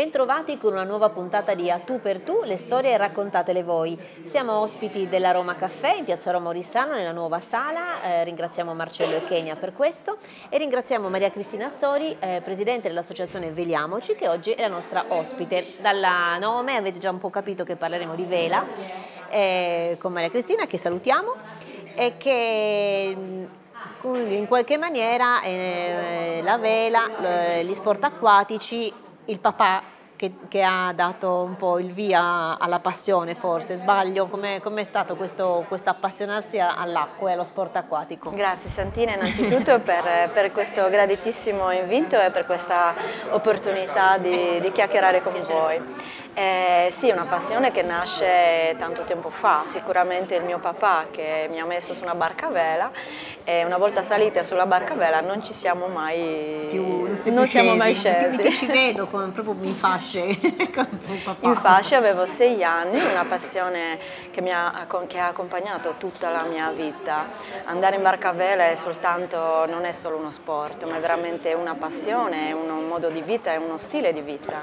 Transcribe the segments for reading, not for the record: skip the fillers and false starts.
Bentrovati con una nuova puntata di A Tu per Tu, le storie raccontatele voi. Siamo ospiti della Roma Caffè in piazza Roma Oristano nella nuova sala, ringraziamo Marcello e Kenia per questo e ringraziamo Maria Cristina Azzori, presidente dell'associazione Veliamoci, che oggi è la nostra ospite. Dal nome avete già un po' capito che parleremo di vela con Maria Cristina, che salutiamo, e che in qualche maniera la vela, gli sport acquatici, il papà che ha dato un po' il via alla passione, forse, sbaglio? Com'è stato questo appassionarsi all'acqua e allo sport acquatico? Grazie Santina innanzitutto per questo graditissimo invito e per questa opportunità di chiacchierare con voi. Sì, è una passione che nasce tanto tempo fa, sicuramente il mio papà che mi ha messo su una barca a vela e una volta salite sulla barca a vela non ci siamo mai scesi. Ti ci vedo proprio in fasce. In fascia avevo 6 anni, una passione che ha accompagnato tutta la mia vita. Andare in barca a vela non è solo uno sport, ma è veramente una passione, è un modo di vita, è uno stile di vita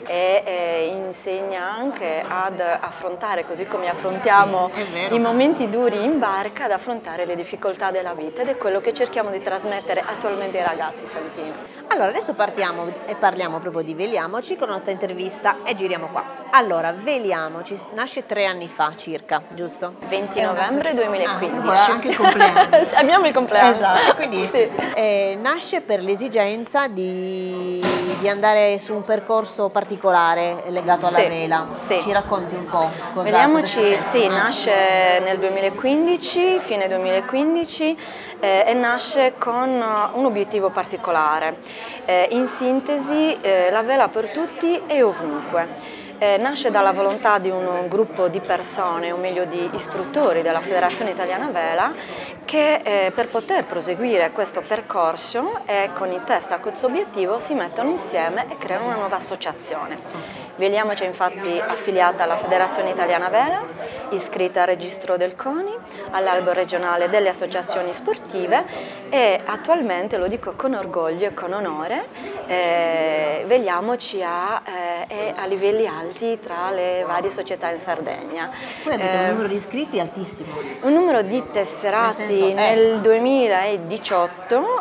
e insegna anche ad affrontare, così come affrontiamo i momenti duri in barca, ad affrontare le difficoltà della vita, ed è quello che cerchiamo di trasmettere attualmente ai ragazzi, Santina. Allora, adesso partiamo e parliamo proprio di Veliamoci con la nostra intervista e giriamo qua. Allora, Veliamoci nasce 3 anni fa circa, giusto? 20 novembre 2015. Anche il compleanno. Abbiamo il compleanno. Esatto, quindi sì. Nasce per l'esigenza di andare su un percorso particolare legato alla vela. Sì. Ci racconti un po' cosa Veliamoci, sì, nasce nel 2015, fine 2015, e nasce con un obiettivo particolare. In sintesi, la vela per tutti e ovunque. Nasce dalla volontà di un gruppo di persone, o meglio di istruttori della Federazione Italiana Vela, che per poter proseguire questo percorso e con in testa questo obiettivo si mettono insieme e creano una nuova associazione. Veliamoci è infatti affiliata alla Federazione Italiana Vela, iscritta al registro del CONI, all'albo regionale delle associazioni sportive e attualmente, lo dico con orgoglio e con onore, Veliamoci è a livelli alti tra le varie società in Sardegna. Poi avete un numero di iscritti altissimo. Un numero di tesserati nel 2018,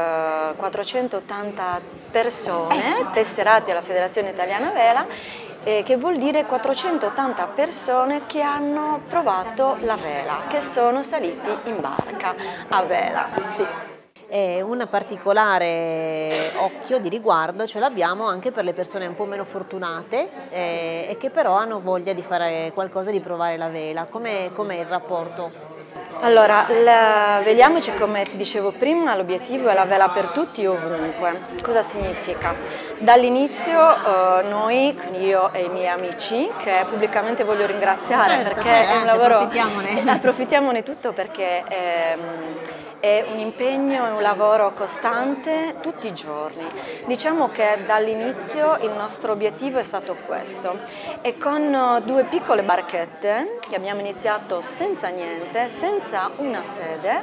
480 persone tesserati alla Federazione Italiana Vela, che vuol dire 480 persone che hanno provato la vela, che sono saliti in barca a vela. Sì. Un particolare occhio di riguardo ce l'abbiamo anche per le persone un po' meno fortunate e che però hanno voglia di fare qualcosa, di provare la vela. Com'è il rapporto? Allora, Veliamoci, come ti dicevo prima, l'obiettivo è la vela per tutti ovunque. Cosa significa? Dall'inizio noi, io e i miei amici, che pubblicamente voglio ringraziare perché è un lavoro, approfittiamone tutto perché è un impegno, è un lavoro costante tutti i giorni. Diciamo che dall'inizio il nostro obiettivo è stato questo e con 2 piccole barchette che abbiamo iniziato senza niente, senza una sede,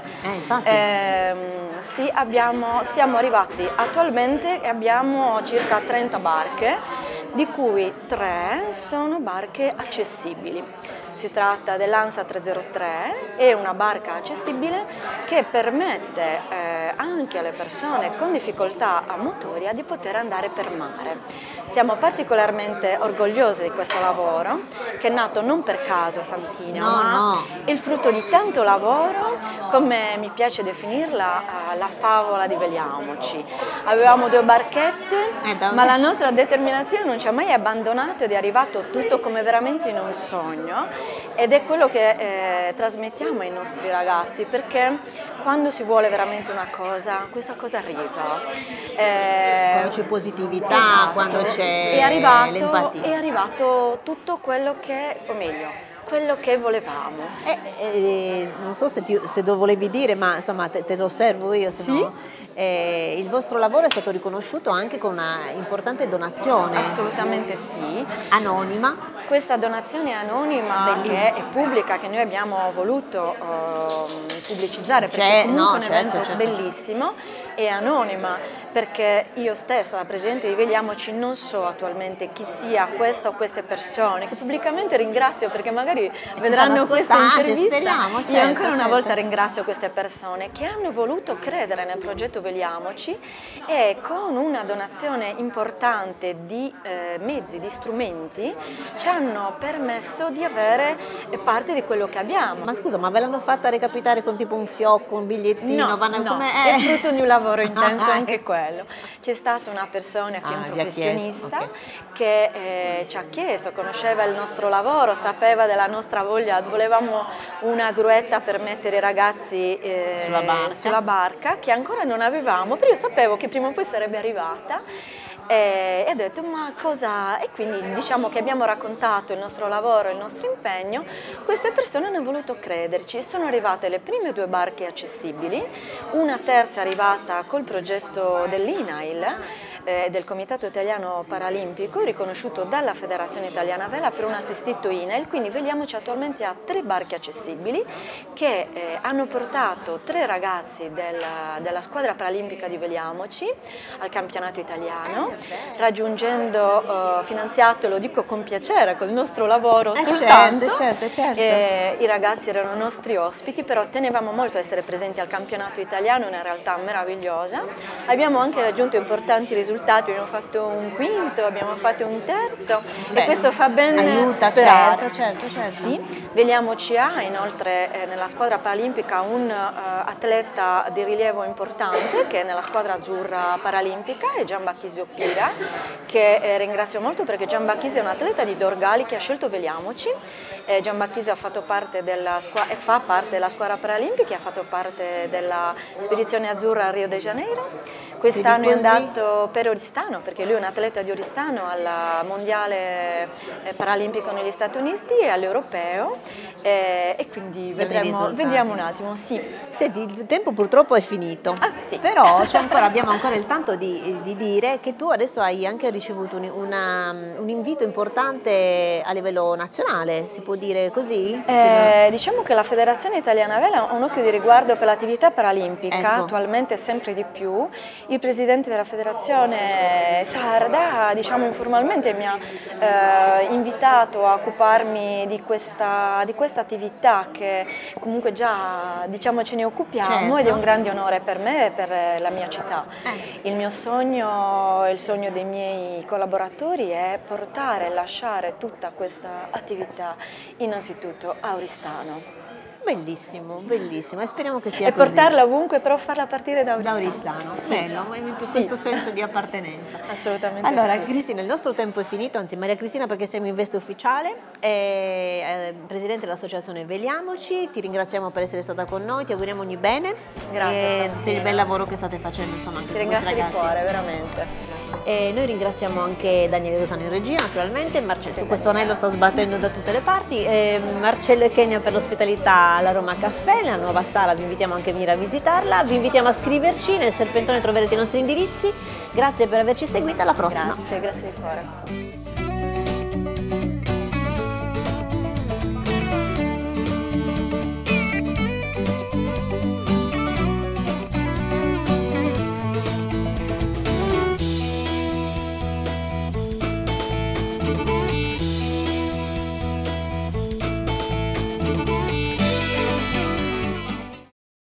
siamo arrivati attualmente e abbiamo circa 30 barche, di cui 3 sono barche accessibili. Si tratta dell'Ansa 303, è una barca accessibile che permette anche alle persone con difficoltà motoria di poter andare per mare. Siamo particolarmente orgogliosi di questo lavoro, che è nato non per caso, Santina, ma è il frutto di tanto lavoro, come mi piace definirla, la favola di Veliamoci. Avevamo 2 barchette, ma la nostra determinazione non ci ha mai abbandonato ed è arrivato tutto come veramente in un sogno. Ed è quello che trasmettiamo ai nostri ragazzi, perché quando si vuole veramente una cosa, questa cosa arriva. Quando c'è positività, quando c'è l'empatia. È arrivato tutto quello che, o meglio, quello che volevamo. Non so se lo volevi dire, ma insomma te lo osservo io, se no. Il vostro lavoro è stato riconosciuto anche con una importante donazione. Assolutamente sì. Anonima. Questa donazione anonima che è pubblica, che noi abbiamo voluto pubblicizzare perché comunque è un evento bellissimo, e anonima, perché io stessa, la Presidente di Vegliamoci, non so attualmente chi sia questa o queste persone, che pubblicamente ringrazio perché magari vedranno questa intervista. Speriamo, io ancora una volta ringrazio queste persone che hanno voluto credere nel progetto Vegliamoci e con una donazione importante di mezzi, di strumenti, ci hanno permesso di avere parte di quello che abbiamo. Ma scusa, ma ve l'hanno fatta recapitare con tipo un fiocco, un bigliettino? No, è frutto di un lavoro intenso anche quello. C'è stata una persona che è un professionista che ci ha chiesto, conosceva il nostro lavoro, sapeva della nostra voglia, volevamo una gruetta per mettere i ragazzi sulla barca, che ancora non avevamo, però io sapevo che prima o poi sarebbe arrivata. E ho detto ma cosa, e quindi diciamo che abbiamo raccontato il nostro lavoro, il nostro impegno. Queste persone hanno voluto crederci, sono arrivate le prime 2 barche accessibili, una terza è arrivata col progetto dell'INAIL, del Comitato Italiano Paralimpico, riconosciuto dalla Federazione Italiana Vela per un assistito INAIL, quindi Vegliamoci attualmente ha 3 barche accessibili che hanno portato 3 ragazzi della squadra paralimpica di Vegliamoci al campionato italiano, raggiungendo, finanziato, lo dico con piacere, col nostro lavoro soltanto. Certo. I ragazzi erano nostri ospiti, però tenevamo molto a essere presenti al campionato italiano, una realtà meravigliosa. Abbiamo anche raggiunto importanti risultati, abbiamo fatto un quinto, abbiamo fatto un terzo. Beh, e questo fa ben sperare. Certo. Sì. Vegliamoci ha inoltre nella squadra paralimpica un atleta di rilievo importante che è nella squadra azzurra paralimpica, è Gianbacchisio Pira, che ringrazio molto perché Gianbacchisio è un atleta di Dorgali che ha scelto Vegliamoci. Gianbacchisio ha fatto parte della e fa parte della squadra paralimpica, ha fatto parte della spedizione azzurra a Rio de Janeiro. Quest'anno è andato per Oristano, perché lui è un atleta di Oristano al mondiale paralimpico negli Stati Uniti e all'europeo, e quindi vediamo un attimo. Sì. Senti, il tempo purtroppo è finito, sì. Però abbiamo ancora il tanto di dire che tu adesso hai anche ricevuto un invito importante a livello nazionale, si può dire così? Diciamo che la Federazione Italiana Vela ha un occhio di riguardo per l'attività paralimpica, attualmente sempre di più. Il presidente della federazione sarda, diciamo informalmente, mi ha invitato a occuparmi di questa attività che comunque già, diciamo, ce ne occupiamo, ed è un grande onore per me e per la mia città. Il mio sogno e il sogno dei miei collaboratori è portare e lasciare tutta questa attività innanzitutto a Oristano. Bellissimo, e speriamo che sia e così. Portarla ovunque, però farla partire da Oristano. Da Oristano, bello, questo senso di appartenenza. Assolutamente. Allora, sì. Cristina, il nostro tempo è finito, anzi Maria Cristina, perché siamo in veste ufficiale, presidente dell'associazione Vegliamoci, ti ringraziamo per essere stata con noi, ti auguriamo ogni bene. Grazie. Per il bel lavoro che state facendo, insomma, anche ti con questi ragazzi. Ti ringrazio di cuore, veramente. E noi ringraziamo anche Daniele Rosano in regia, naturalmente, su questo anello sta sbattendo da tutte le parti, Marcello e Kenia per l'ospitalità alla Roma Caffè, la nuova sala, vi invitiamo anche a venire a visitarla, vi invitiamo a scriverci, nel serpentone troverete i nostri indirizzi. Grazie per averci seguito, alla prossima. Grazie di cuore.